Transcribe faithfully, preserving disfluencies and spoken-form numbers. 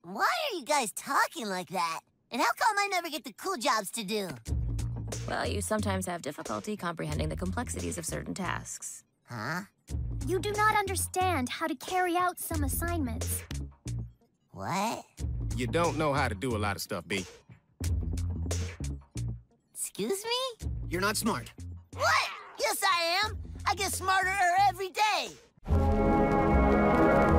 Why are you guys talking like that? And how come I never get the cool jobs to do? Well, you sometimes have difficulty comprehending the complexities of certain tasks. Huh? You do not understand how to carry out some assignments. What? You don't know how to do a lot of stuff, B. Excuse me? You're not smart. What? Yes, I am. I get smarter every day.